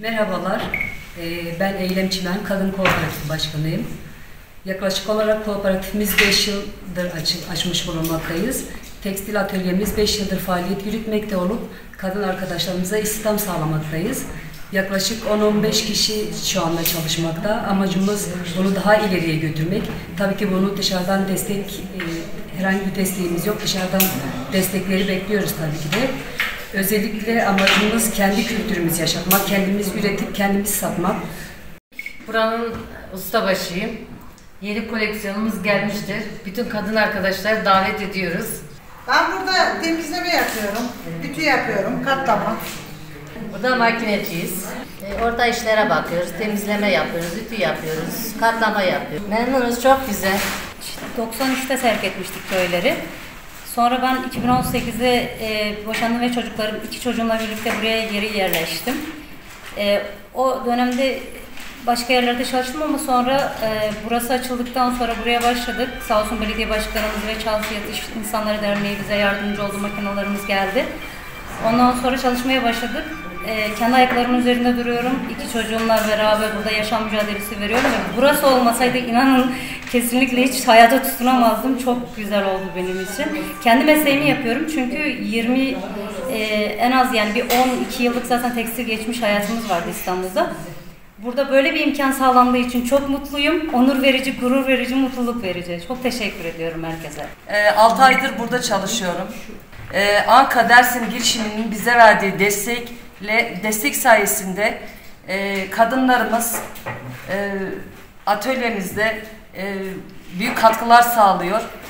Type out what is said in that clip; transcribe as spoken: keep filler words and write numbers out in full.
Merhabalar, ben Eylem Çimen, Kadın Kooperatifi Başkanıyım. Yaklaşık olarak kooperatifimiz beş yıldır açmış bulunmaktayız. Tekstil atölyemiz beş yıldır faaliyet yürütmekte olup kadın arkadaşlarımıza istihdam sağlamaktayız. Yaklaşık on on beş kişi şu anda çalışmakta. Amacımız bunu daha ileriye götürmek. Tabii ki bunu dışarıdan destek, herhangi bir desteğimiz yok. Dışarıdan destekleri bekliyoruz tabii ki de. Özellikle amacımız kendi kültürümüzü yaşatmak, kendimiz üretip kendimiz satmak. Buranın ustabaşıyım. Yeni koleksiyonumuz gelmiştir. Bütün kadın arkadaşlar davet ediyoruz. Ben burada temizleme yapıyorum, ütü yapıyorum, katlama. Burada makineciyiz. E, orada işlere bakıyoruz, temizleme yapıyoruz, ütü yapıyoruz, katlama yapıyoruz. Memnunuz, çok güzel. doksan üçte terk etmiştik köyleri. Sonra ben iki bin on sekizde e, boşandım ve çocuklarım, iki çocuğumla birlikte buraya geri yerleştim. E, o dönemde başka yerlerde çalıştım ama sonra e, burası açıldıktan sonra buraya başladık. Sağ olsun belediye başkanımız ve Çalsı Yatış İnsanları Derneği bize yardımcı oldu, makinelerimiz geldi. Ondan sonra çalışmaya başladık. E, kendi ayaklarımın üzerinde duruyorum. İki çocuğumla beraber burada yaşam mücadelesi veriyorum. Ve burası olmasaydı inanın kesinlikle hiç hayata tutunamazdım. Çok güzel oldu benim için. Kendi mesleğimi yapıyorum çünkü yirmi e, en az yani bir on iki yıllık zaten tekstil geçmiş hayatımız vardı İstanbul'da. Burada böyle bir imkan sağlandığı için çok mutluyum. Onur verici, gurur verici, mutluluk verici. Çok teşekkür ediyorum herkese. E, altı aydır burada çalışıyorum. E, Anka Dersim girişiminin bize verdiği destekle destek sayesinde e, kadınlarımız e, atölyemizde e, büyük katkılar sağlıyor.